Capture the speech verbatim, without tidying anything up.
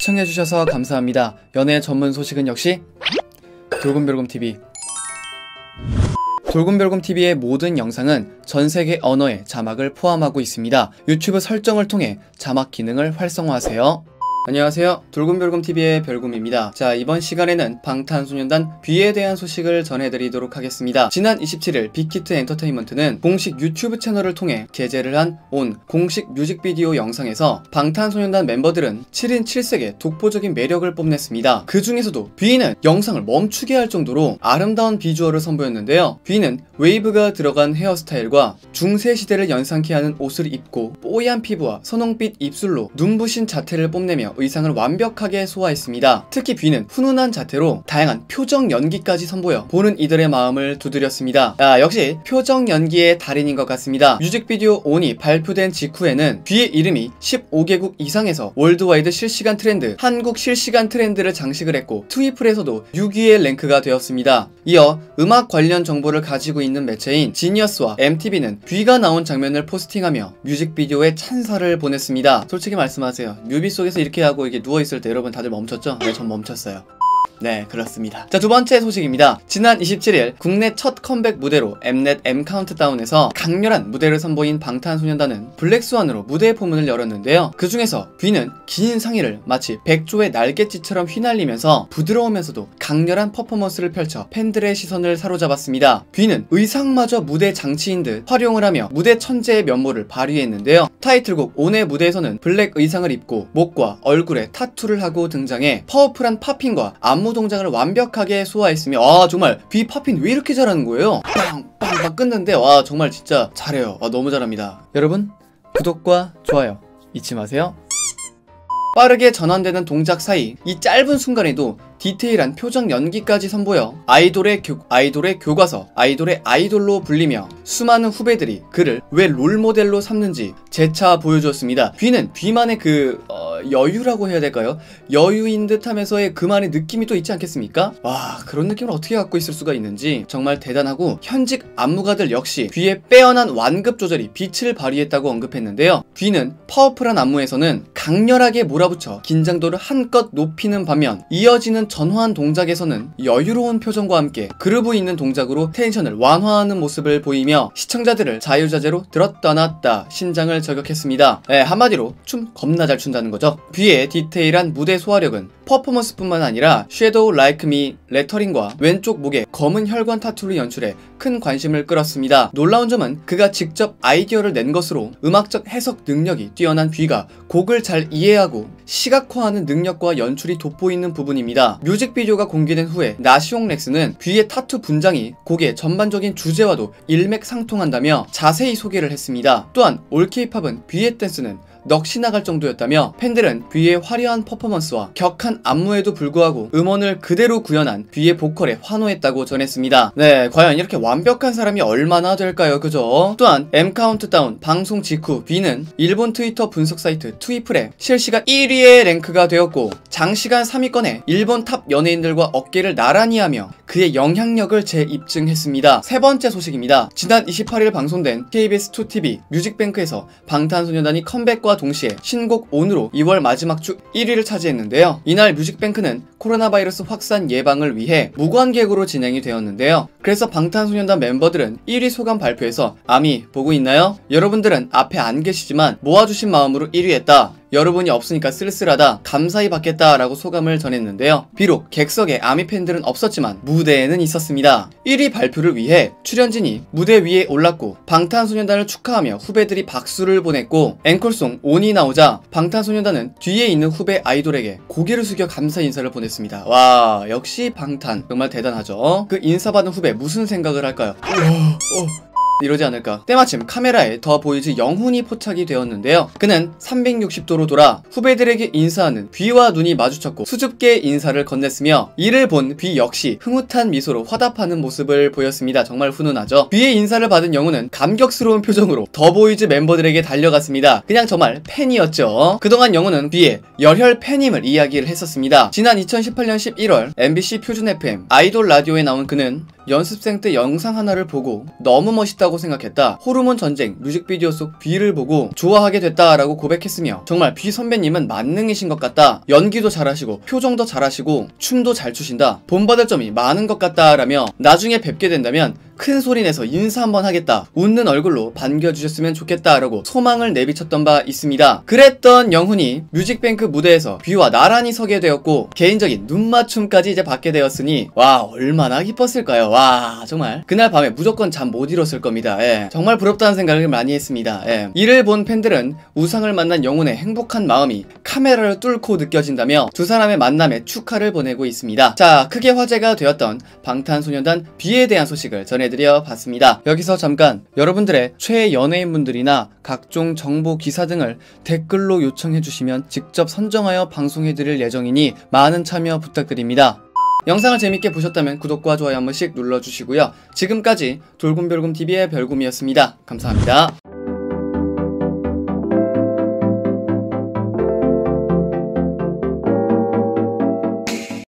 시청해주셔서 감사합니다. 연애 전문 소식은 역시 돌곰별곰티비. 돌곰별곰티비의 모든 영상은 전세계 언어의 자막을 포함하고 있습니다. 유튜브 설정을 통해 자막 기능을 활성화하세요. 안녕하세요, 돌곰별곰티비의 별곰입니다. 자, 이번 시간에는 방탄소년단 V에 대한 소식을 전해드리도록 하겠습니다. 지난 이십칠일 빅히트 엔터테인먼트는 공식 유튜브 채널을 통해 게재를 한 온 공식 뮤직비디오 영상에서 방탄소년단 멤버들은 칠인 칠색의 독보적인 매력을 뽐냈습니다. 그 중에서도 V는 영상을 멈추게 할 정도로 아름다운 비주얼을 선보였는데요. V는 웨이브가 들어간 헤어스타일과 중세 시대를 연상케 하는 옷을 입고 뽀얀 피부와 선홍빛 입술로 눈부신 자태를 뽐내며 의상을 완벽하게 소화했습니다. 특히 V는 훈훈한 자태로 다양한 표정 연기까지 선보여 보는 이들의 마음을 두드렸습니다. 아, 역시 표정 연기의 달인인 것 같습니다. 뮤직비디오 온이 발표된 직후에는 V의 이름이 십오 개국 이상에서 월드와이드 실시간 트렌드, 한국 실시간 트렌드를 장식을 했고 트위플에서도 육 위의 랭크가 되었습니다. 이어 음악 관련 정보를 가지고 있는 매체인 지니어스와 엠티비는 V가 나온 장면을 포스팅하며 뮤직비디오에 찬사를 보냈습니다. 솔직히 말씀하세요. 뮤비 속에서 이렇게 하고 이게 누워있을 때 여러분 다들 멈췄죠? 네, 전 멈췄어요. 네, 그렇습니다. 자, 두 번째 소식입니다. 지난 이십칠일 국내 첫 컴백 무대로 엠넷 M 카운트다운에서 강렬한 무대를 선보인 방탄소년단은 블랙스완으로 무대의 포문을 열었는데요. 그 중에서 V는 긴 상의를 마치 백조의 날갯짓처럼 휘날리면서 부드러우면서도 강렬한 퍼포먼스를 펼쳐 팬들의 시선을 사로잡았습니다. V는 의상마저 무대 장치인 듯 활용을 하며 무대 천재의 면모를 발휘했는데요. 타이틀곡 온의 무대에서는 블랙 의상을 입고 목과 얼굴에 타투를 하고 등장해 파워풀한 팝핑과 안무 동작을 완벽하게 소화했으며, 아 정말 V 팝핑 왜 이렇게 잘하는 거예요? 빵빵빵 끊는데 와 정말 진짜 잘해요. 아, 너무 잘합니다. 여러분 구독과 좋아요 잊지 마세요. 빠르게 전환되는 동작 사이 이 짧은 순간에도 디테일한 표정 연기까지 선보여 아이돌의 교, 아이돌의 교과서, 아이돌의 아이돌로 불리며 수많은 후배들이 그를 왜 롤모델로 삼는지 재차 보여주었습니다. V는 V만의 그 어, 여유라고 해야 될까요? 여유인 듯 하면서의 그만의 느낌이 또 있지 않겠습니까? 와, 그런 느낌을 어떻게 갖고 있을 수가 있는지 정말 대단하고, 현직 안무가들 역시 V의 빼어난 완급 조절이 빛을 발휘했다고 언급했는데요. V는 파워풀한 안무에서는 강렬하게 몰아붙여 긴장도를 한껏 높이는 반면 이어지는 전환 동작에서는 여유로운 표정과 함께 그루브 있는 동작으로 텐션을 완화하는 모습을 보이며 시청자들을 자유자재로 들었다 놨다 신장을 저격했습니다. 네, 한마디로 춤 겁나 잘 춘다는 거죠. V의 디테일한 무대 소화력은 퍼포먼스뿐만 아니라 Shadow Like Me 레터링과 왼쪽 목에 검은 혈관 타투를 연출해 큰 관심을 끌었습니다. 놀라운 점은 그가 직접 아이디어를 낸 것으로 음악적 해석 능력이 뛰어난 V가 곡을 잘 이해하고 시각화하는 능력과 연출이 돋보이는 부분입니다. 뮤직비디오가 공개된 후에 나시옹 렉스는 V의 타투 분장이 곡의 전반적인 주제와도 일맥상통한다며 자세히 소개를 했습니다. 또한 올 케이팝은 V의 댄스는 넋이 나갈 정도였다며 팬들은 V의 화려한 퍼포먼스와 격한 안무에도 불구하고 음원을 그대로 구현한 V의 보컬에 환호했다고 전했습니다. 네, 과연 이렇게 완벽한 사람이 얼마나 될까요? 그죠? 또한 M 카운트다운 방송 직후 V는 일본 트위터 분석 사이트 트위플에 실시간 일 위의 랭크가 되었고 장시간 삼 위권에 일본 탑 연예인들과 어깨를 나란히 하며 그의 영향력을 재입증했습니다. 세 번째 소식입니다. 지난 이십팔일 방송된 케이비에스 투 티비 뮤직뱅크에서 방탄소년단이 컴백과 동시에 신곡 온으로 이월 마지막 주 일 위를 차지했는데요. 이날 뮤직뱅크는 코로나 바이러스 확산 예방을 위해 무관객으로 진행이 되었는데요. 그래서 방탄소년단 멤버들은 일 위 소감 발표에서 아미 보고 있나요? 여러분들은 앞에 안 계시지만 모아주신 마음으로 일 위 했다. 여러분이 없으니까 쓸쓸하다. 감사히 받겠다 라고 소감을 전했는데요. 비록 객석에 아미 팬들은 없었지만 무대에는 있었습니다. 일 위 발표를 위해 출연진이 무대 위에 올랐고 방탄소년단을 축하하며 후배들이 박수를 보냈고 앵콜송 온이 나오자 방탄소년단은 뒤에 있는 후배 아이돌에게 고개를 숙여 감사 인사를 보냈습니다. 와, 역시 방탄 정말 대단하죠. 그 인사받은 후배 무슨 생각을 할까요? 어, 어. 이러지 않을까. 때마침 카메라에 더 보이즈 영훈이 포착이 되었는데요. 그는 삼백육십 도로 돌아 후배들에게 인사하는 V와 눈이 마주쳤고 수줍게 인사를 건넸으며 이를 본 V 역시 흐뭇한 미소로 화답하는 모습을 보였습니다. 정말 훈훈하죠. V의 인사를 받은 영훈은 감격스러운 표정으로 더 보이즈 멤버들에게 달려갔습니다. 그냥 정말 팬이었죠. 그동안 영훈은 V의 열혈 팬임을 이야기를 했었습니다. 지난 이천십팔년 십일월 엠비씨 표준 에프엠 아이돌 라디오에 나온 그는 연습생 때 영상 하나를 보고 너무 멋있다고 생각했다. 호르몬 전쟁 뮤직비디오 속 뷔를 보고 좋아하게 됐다라고 고백했으며 정말 뷔 선배님은 만능이신 것 같다. 연기도 잘하시고 표정도 잘하시고 춤도 잘 추신다. 본받을 점이 많은 것 같다라며 나중에 뵙게 된다면 큰 소리 내서 인사 한번 하겠다. 웃는 얼굴로 반겨주셨으면 좋겠다라고 소망을 내비쳤던 바 있습니다. 그랬던 영훈이 뮤직뱅크 무대에서 뷔와 나란히 서게 되었고 개인적인 눈맞춤까지 이제 받게 되었으니 와 얼마나 기뻤을까요. 와 정말 그날 밤에 무조건 잠 못 이뤘을 겁니다. 예. 정말 부럽다는 생각을 많이 했습니다. 예. 이를 본 팬들은 우상을 만난 영훈의 행복한 마음이 카메라를 뚫고 느껴진다며 두 사람의 만남에 축하를 보내고 있습니다. 자 크게 화제가 되었던 방탄소년단 뷔에 대한 소식을 전해 드려 봤습니다. 여기서 잠깐 여러분들의 최애 연예인분들이나 각종 정보 기사 등을 댓글로 요청해 주시면 직접 선정하여 방송해 드릴 예정이니 많은 참여 부탁드립니다. 영상을 재밌게 보셨다면 구독과 좋아요 한 번씩 눌러주시고요. 지금까지 돌곰별곰티비의 별곰이었습니다. 감사합니다.